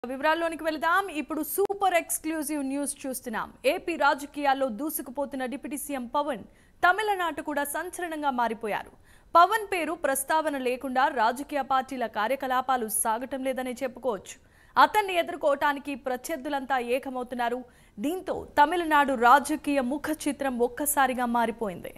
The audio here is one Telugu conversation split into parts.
వివరాల్లోనికి వెళదాం. ఇప్పుడు సూపర్ ఎక్స్క్లూజివ్ న్యూస్ చూస్తున్నాం. ఏపీ రాజకీయాల్లో దూసుకుపోతున్న డిప్యూటీ సీఎం పవన్ తమిళనాడు కూడా సంచలనంగా మారిపోయారు. పవన్ పేరు ప్రస్తావన లేకుండా రాజకీయ పార్టీల కార్యకలాపాలు సాగటం లేదని చెప్పుకోవచ్చు. అతన్ని ఎదుర్కోవటానికి ప్రత్యర్థులంతా ఏకమవుతున్నారు. దీంతో తమిళనాడు రాజకీయ ముఖ చిత్రం ఒక్కసారిగా మారిపోయింది.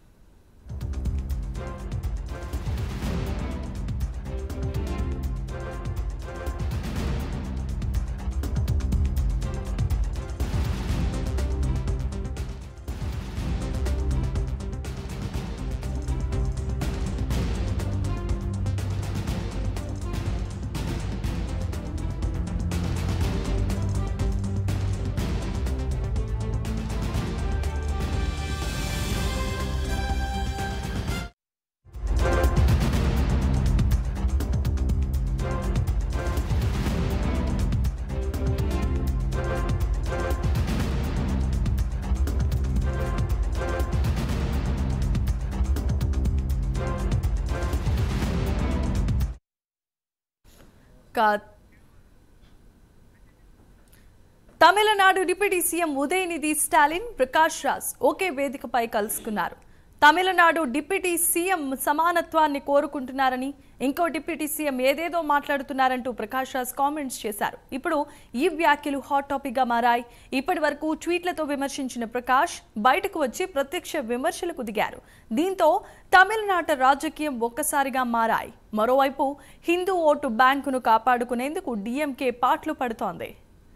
తమిళనాడు డిప్యూటీ సీఎం ఉదయనిధి స్టాలిన్, ప్రకాష్ రాజ్ ఒకే వేదికపై కలుసుకున్నారు. తమిళనాడు డిప్యూటీ సీఎం సమానత్వాన్ని కోరుకుంటున్నారని, ఇంకో డిప్యూటీ సీఎం ఏదేదో మాట్లాడుతున్నారంటూ ప్రకాష్ రాజ్ కామెంట్స్ చేశారు. ఇప్పుడు ఈ వ్యాఖ్యలు హాట్ టాపిక్ గా మారాయి. ఇప్పటి వరకు ట్వీట్లతో విమర్శించిన ప్రకాష్ బయటకు వచ్చి ప్రత్యక్ష విమర్శలకు దిగారు. దీంతో తమిళనాడు రాజకీయం ఒక్కసారిగా మారాయి. మరోవైపు హిందూ ఓటు బ్యాంకును కాపాడుకునేందుకు డీఎంకే పాట్లు పడుతోంది.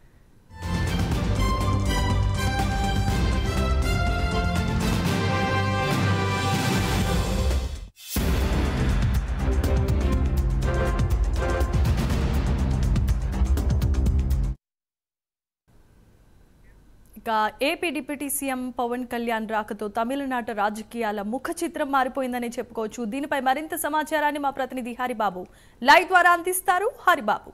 ఇక AP deputy CM Pawan Kalyan రాకతో తమిళనాడు రాజకీయాల ముఖ చిత్రం మారిపోయిందని చెప్పుకోవచ్చు. దీనిపై మరింత సమాచారాన్ని మా ప్రతినిధి హరిబాబు లైవ్ ద్వారా అందిస్తారు. హరిబాబు.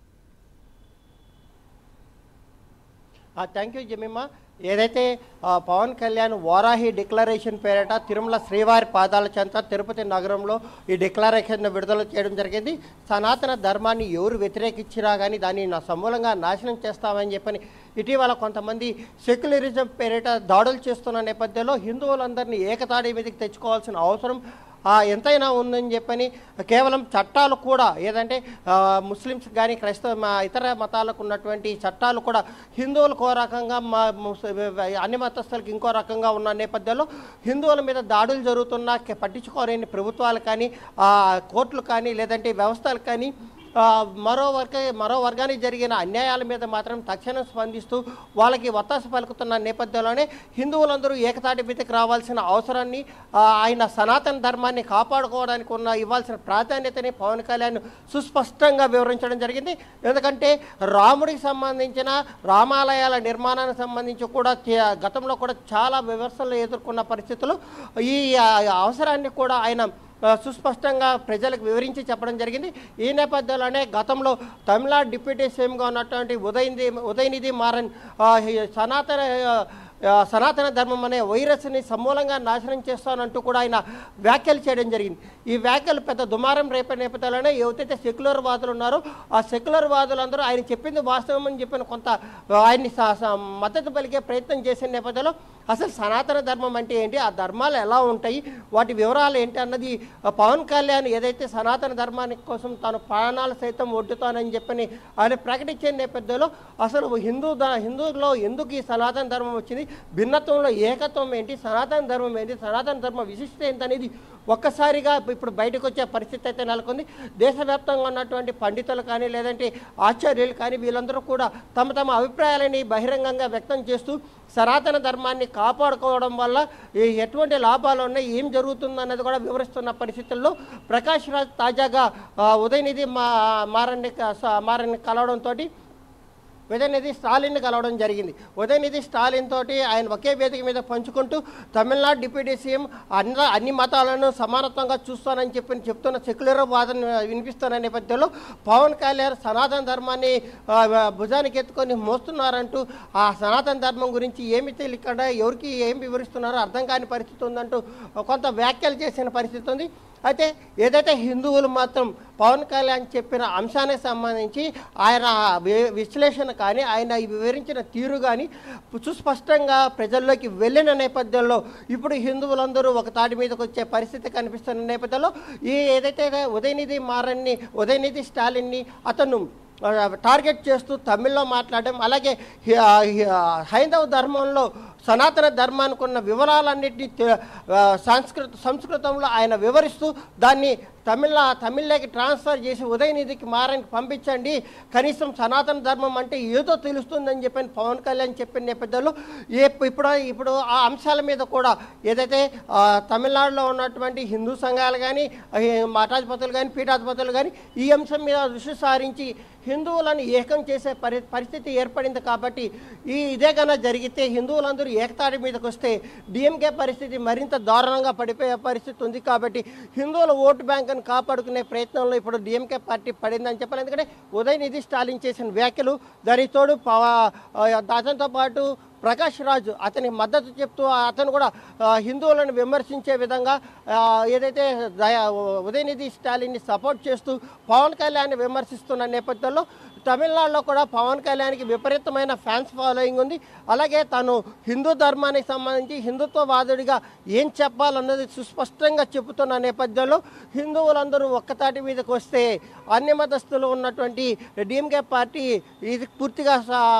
Thank you Jemima. ఏదైతే పవన్ కళ్యాణ్ వారాహి డిక్లరేషన్ పేరిట తిరుమల శ్రీవారి పాదాల చెంత తిరుపతి నగరంలో ఈ డిక్లరేషన్ విడుదల చేయడం జరిగింది. సనాతన ధర్మాన్ని ఎవరు వ్యతిరేకించినా కానీ దాన్ని సమూలంగా నాశనం చేస్తామని చెప్పని ఇటీవల కొంతమంది సెక్యులరిజం పేరిట దాడులు చేస్తున్న నేపథ్యంలో హిందువులందరినీ ఏకతాడి మీదకి తెచ్చుకోవాల్సిన అవసరం ఎంతైనా ఉందని చెప్పని కేవలం చట్టాలు కూడా ఏదంటే ముస్లిమ్స్ కానీ క్రైస్తవ ఇతర మతాలకు ఉన్నటువంటి చట్టాలు కూడా హిందువులకు ఓ రకంగా అన్ని మతస్థులకు ఇంకో రకంగా ఉన్న నేపథ్యంలో హిందువుల మీద దాడులు జరుగుతున్నా పట్టించుకోలేని ప్రభుత్వాలు కానీ కోర్టులు కానీ లేదంటే వ్యవస్థలు కానీ మరో వర్గానికి జరిగిన అన్యాయాల మీద మాత్రం తక్షణం స్పందిస్తూ వాళ్ళకి వత్తాస పలుకుతున్న నేపథ్యంలోనే హిందువులందరూ ఏకతాటి మీదకి రావాల్సిన అవసరాన్ని ఆయన సనాతన ధర్మాన్ని కాపాడుకోవడానికి ఇవ్వాల్సిన ప్రాధాన్యతని పవన్ కళ్యాణ్ సుస్పష్టంగా వివరించడం జరిగింది. ఎందుకంటే రాముడికి సంబంధించిన రామాలయాల నిర్మాణానికి సంబంధించి కూడా గతంలో కూడా చాలా విమర్శలు ఎదుర్కొన్న పరిస్థితులు ఈ అవసరాన్ని కూడా ఆయన సుస్పష్టంగా ప్రజలకు వివరించి చెప్పడం జరిగింది. ఈ నేపథ్యంలోనే గతంలో తమిళనాడు డిప్యూటీ సీఎంగా ఉన్నటువంటి ఉదయనిధి మారన్ సనాతన ధర్మం అనే వైరస్ని సమూలంగా నాశనం చేస్తానంటూ కూడా ఆయన వ్యాఖ్యలు చేయడం జరిగింది. ఈ వ్యాఖ్యలు పెద్ద దుమారం రేపే నేపథ్యంలోనే ఎవరైతే సెక్యులర్ వాదులు ఉన్నారో ఆ సెక్యులర్ వాదులందరూ ఆయన చెప్పింది వాస్తవం అని చెప్పిన కొంత ఆయన్ని మద్దతు పలికే ప్రయత్నం చేసిన నేపథ్యంలో అసలు సనాతన ధర్మం అంటే ఏంటి, ఆ ధర్మాలు ఎలా ఉంటాయి, వాటి వివరాలు ఏంటి అన్నది పవన్ కళ్యాణ్ ఏదైతే సనాతన ధర్మానికి కోసం తాను ప్రాణాలు సైతం ఒడ్డుతానని చెప్పని ఆయన ప్రకటించే నేపథ్యంలో అసలు హిందువులో ఎందుకు ఈ సనాతన ధర్మం వచ్చింది, భిన్నత్వంలో ఏకత్వం ఏంటి, సనాతన ధర్మం ఏంటి, సనాతన ధర్మ విశిష్టత ఏంటనేది ఒక్కసారిగా ఇప్పుడు బయటకు వచ్చే పరిస్థితి అయితే నెలకొంది. దేశవ్యాప్తంగా ఉన్నటువంటి పండితులు కానీ లేదంటే ఆచార్యులు కానీ వీళ్ళందరూ కూడా తమ తమ అభిప్రాయాలని బహిరంగంగా వ్యక్తం చేస్తూ సనాతన ధర్మాన్ని కాపాడుకోవడం వల్ల ఎటువంటి లాభాలు ఉన్నాయి, ఏం జరుగుతుందన్నది కూడా వివరిస్తున్న పరిస్థితుల్లో ప్రకాష్ రాజ్ తాజాగా ఉదయనిధి మారన్ని కలవడంతో ఉదయనిధి స్టాలిన్ని కలవడం జరిగింది. ఉదయనిధి స్టాలిన్ తోటి ఆయన ఒకే వేదిక మీద పంచుకుంటూ తమిళనాడు డిప్యూటీ సీఎం అన్ని మతాలను సమానత్వంగా చూస్తానని చెప్తున్న సెక్యులర్ వాదన వినిపిస్తున్న నేపథ్యంలో పవన్ కళ్యాణ్ సనాతన ధర్మాన్ని భుజానికి ఎత్తుకొని మోస్తున్నారంటూ ఆ సనాతన ధర్మం గురించి ఏమి తెలియకుండా ఎవరికి ఏం వివరిస్తున్నారో అర్థం కాని పరిస్థితి ఉందంటూ కొంత వ్యాఖ్యలు చేసిన పరిస్థితి ఉంది. అయితే ఏదైతే హిందువులు మాత్రం పవన్ కళ్యాణ్ చెప్పిన అంశానికి సంబంధించి ఆయన విశ్లేషణ కానీ ఆయన వివరించిన తీరు కానీ సుస్పష్టంగా ప్రజల్లోకి వెళ్ళిన నేపథ్యంలో ఇప్పుడు హిందువులందరూ ఒక తాటి మీదకి వచ్చే పరిస్థితి కనిపిస్తున్న నేపథ్యంలో ఈ ఏదైతే ఉదయనిధి స్టాలిన్ని అతను టార్గెట్ చేస్తూ తమిళ్లో మాట్లాడడం, అలాగే హైందవ ధర్మంలో సనాతన ధర్మానికి ఉన్న వివరాలన్నింటినీ సంస్కృతంలో ఆయన వివరిస్తూ దాన్ని తమిళ్లోకి ట్రాన్స్ఫర్ చేసి ఉదయనిధికి మారని పంపించండి, కనీసం సనాతన ధర్మం అంటే ఏదో తెలుస్తుందని చెప్పని పవన్ కళ్యాణ్ చెప్పిన నేపథ్యంలో ఇప్పుడు ఆ అంశాల మీద కూడా ఏదైతే తమిళనాడులో ఉన్నటువంటి హిందూ సంఘాలు కానీ మఠాధిపతులు కానీ పీఠాధిపతులు కానీ ఈ అంశం మీద దృష్టి సారించి హిందువులను ఏకం చేసే పరిస్థితి ఏర్పడింది. కాబట్టి ఇదే కన్నా జరిగితే హిందువులందరూ ఏకతాటి మీదకి వస్తే డిఎంకే పరిస్థితి మరింత దారుణంగా పడిపోయే పరిస్థితి ఉంది. కాబట్టి హిందువుల ఓటు బ్యాంకును కాపాడుకునే ప్రయత్నంలో ఇప్పుడు డిఎంకే పార్టీ పడిందని చెప్పాలి. ఎందుకంటే ఉదయనిధి స్టాలిన్ చేసిన వ్యాఖ్యలు, దానికి తోడు అతనితో పాటు ప్రకాష్ రాజ్ అతనికి మద్దతు చెప్తూ అతను కూడా హిందువులను విమర్శించే విధంగా ఏదైతే ఉదయనిధి స్టాలిన్ని సపోర్ట్ చేస్తూ పవన్ కళ్యాణ్ విమర్శిస్తున్న నేపథ్యంలో తమిళనాడులో కూడా పవన్ కళ్యాణ్కి విపరీతమైన ఫ్యాన్స్ ఫాలోయింగ్ ఉంది. అలాగే తను హిందూ ధర్మానికి సంబంధించి హిందుత్వవాదుడిగా ఏం చెప్పాలన్నది సుస్పష్టంగా చెబుతున్న నేపథ్యంలో హిందువులందరూ ఒక్కతాటి మీదకి వస్తే అన్ని మతస్థులు ఉన్నటువంటి డిఎంకే పార్టీ ఇది పూర్తిగా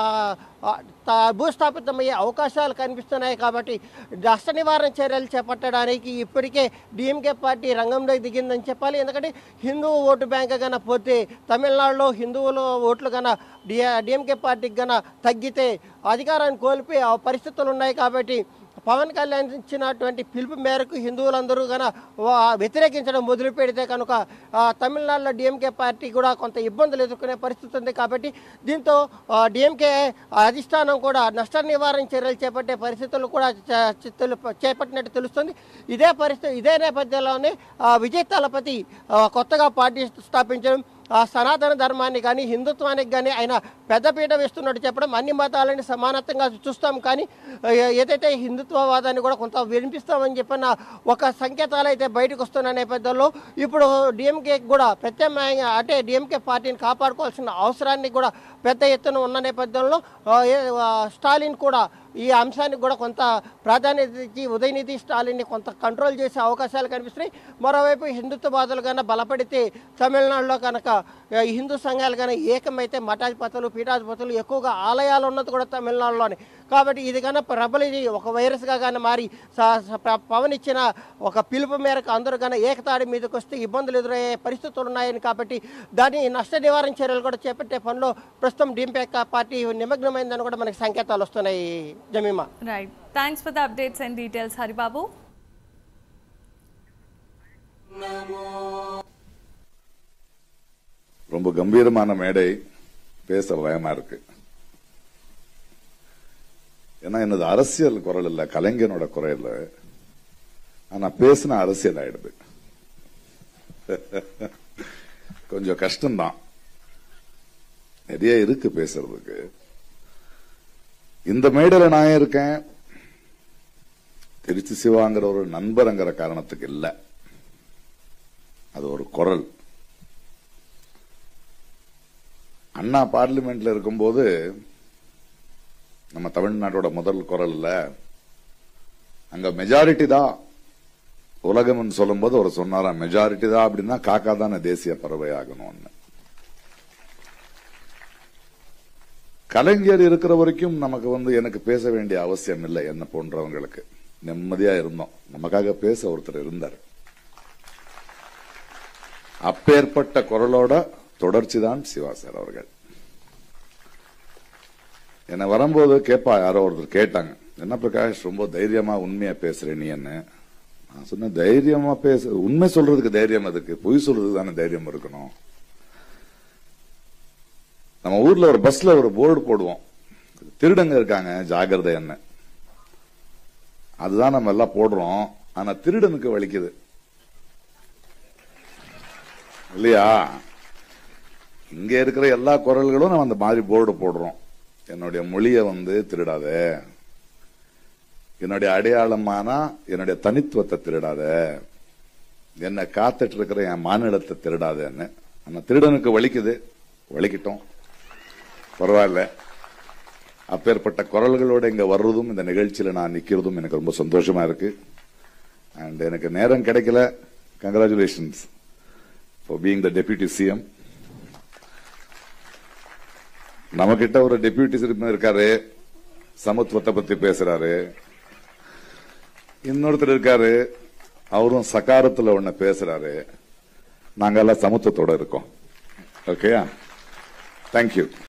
భూస్థాపితమయ్యే అవకాశాలు కనిపిస్తున్నాయి. కాబట్టి నష్ట నివారణ చర్యలు చేపట్టడానికి ఇప్పటికే డిఎంకే పార్టీ రంగంలోకి దిగిందని చెప్పాలి. ఎందుకంటే హిందూ ఓటు బ్యాంక్ గన పోతే తమిళనాడులో హిందువుల ఓట్లు గన డిఎంకే పార్టీకి గన తగ్గితే అధికారాన్ని కోల్పోయే పరిస్థితులు ఉన్నాయి. కాబట్టి పవన్ కళ్యాణ్ ఇచ్చినటువంటి పిలుపు మేరకు హిందువులందరూ కనుక వ్యతిరేకించడం మొదలు పెడితే కనుక తమిళనాడులో డిఎంకే పార్టీ కూడా కొంత ఇబ్బందులు ఎదుర్కొనే పరిస్థితి ఉంది. కాబట్టి దీంతో డిఎంకే అధిష్టానం కూడా నష్ట నివారణ చర్యలు చేపట్టే పరిస్థితులు కూడా చేపట్టినట్టు తెలుస్తుంది. ఇదే నేపథ్యంలోనే విజయ్ తలపతి కొత్తగా పార్టీ స్థాపించడం, సనాతన ధర్మాన్ని కానీ హిందుత్వానికి కానీ ఆయన పెద్దపీట వేస్తున్నట్టు చెప్పడం, అన్ని మతాలని సమానత్వంగా చూస్తాం కానీ ఏదైతే హిందుత్వవాదాన్ని కూడా కొంత వినిపిస్తామని చెప్పిన ఒక సంకేతాలు అయితే బయటకు వస్తున్న నేపథ్యంలో ఇప్పుడు డిఎంకే కూడా ప్రత్యామ్నాయంగా అంటే డిఎంకే పార్టీని కాపాడుకోవాల్సిన అవసరాన్ని కూడా పెద్ద ఎత్తున ఉన్న నేపథ్యంలో స్టాలిన్ కూడా ఈ అంశానికి కూడా కొంత ప్రాధాన్యత ఇచ్చి ఉదయనిధి స్టాలిన్ని కొంత కంట్రోల్ చేసే అవకాశాలు కనిపిస్తున్నాయి. మరోవైపు హిందుత్వవాదులు కన్నా బలపడితే తమిళనాడులో కనుక హిందూ సంఘాలు కానీ ఏకమైతే మఠాధిపతులు పీఠాధిపతులు ఎక్కువగా ఆలయాలు ఉన్నది కూడా తమిళనాడులోనే. కాబట్టి ఇది కన్నా ప్రబలిది ఒక వైరస్గా కానీ మారి పవన్ ఇచ్చిన ఒక పిలుపు మేరకు అందరూ కానీ ఏకతాడి మీదకి వస్తే ఇబ్బందులు ఎదురయ్యే పరిస్థితులు ఉన్నాయని కాబట్టి దాని నష్ట నివారణ చర్యలు కూడా చేపట్టే పనిలో ప్రస్తుతం డిఎంకే పార్టీ నిమగ్నమైందని కూడా మనకి సంకేతాలు వస్తున్నాయి. Jemima, right, thanks for the updates and details Haribabu. ரொம்ப கம்பீரமான மேடை, பேச பயமா இருக்கு. ஏன்னா என்னது அரசியல் குரல் இல்ல, கலைஞனோட குரல் இல்ல. ஆனா பேசின அரசியல் ஆயிடுது. கொஞ்சம் கஷ்டம்தான், நிறைய இருக்கு பேசுறதுக்கு. இந்த மேடையில நான் இருக்கேன் திருச்சி சிவாங்கிற ஒரு நண்பர்ங்கிற காரணத்துக்கு இல்ல, அது ஒரு குரல். அண்ணா பார்லிமெண்ட்ல இருக்கும்போது நம்ம தமிழ்நாட்டோட முதல் குரல் இல்ல, அங்க மெஜாரிட்டி தான் உலகம்னு சொல்லும் போது ஒரு சொன்னாரா, மெஜாரிட்டி தான் அப்படின்னா காக்கா தானே தேசிய பறவை ஆகணும்னு. கலைஞர் இருக்கிற வரைக்கும் நமக்கு எனக்கு பேச வேண்டிய அவசியம் இல்லை. என்ன போன்றவங்களுக்கு நிம்மதியா இருந்தோம், நமக்காக பேச ஒருத்தர் இருந்தார். அப்பேற்பட்ட குரலோட தொடர்ச்சி தான் சிவா சார் அவர்கள். என்ன வரும்போது யாரோ ஒருத்தர் கேட்டாங்க, என்ன பிரகாஷ் ரொம்ப தைரியமா உண்மையா பேசுற நீ என்ன? நான் சொன்ன, தைரியமா பேச, உண்மை சொல்றதுக்கு தைரியம் எதுக்கு, பொய் சொல்றதுக்கு தானே தைரியம் இருக்கணும். நம்ம ஊர்ல ஒரு பஸ்ல ஒரு போர்டு போடுவோம், திருடங்க இருக்காங்க ஜாகிரதை என்ன, அதுதான் நம்ம எல்லாம் போடுறோம். ஆனா திருடனுக்கு வலிக்குது இல்லையா? இங்க இருக்கிற எல்லா குரல்களும் நம்ம அந்த மாதிரி போர்டு போடுறோம். என்னுடைய மொழியை திருடாத, என்னுடைய அடையாளமானா என்னுடைய தனித்துவத்தை திருடாத, என்ன காத்துட்டு இருக்கிற என் மானிடத்தை திருடாதேன்னு. ஆனா திருடனுக்கு வலிக்குது, வலிக்கிட்டோம், பரவாயில்ல. அப்பேற்பட்ட குரல்களோட இங்க வர்றதும் இந்த நிகழ்ச்சியில நான் நிக்கிறதும் எனக்கு ரொம்ப சந்தோஷமா இருக்கு. அண்ட் எனக்கு நேரம் கிடைக்கல. Congratulations for being the deputy CM. நம்ம கிட்ட ஒரு டெபியூட்டி சிஎம் இருக்காரு, சமத்துவத்தை பத்தி பேசுறாரு. இன்னொருத்தர் இருக்காரு, அவரும் சகாரத்துல ஒண்ணு பேசுறாரு. நாங்க எல்லாம் சமத்துவத்தோட இருக்கோம். Okay, thank you.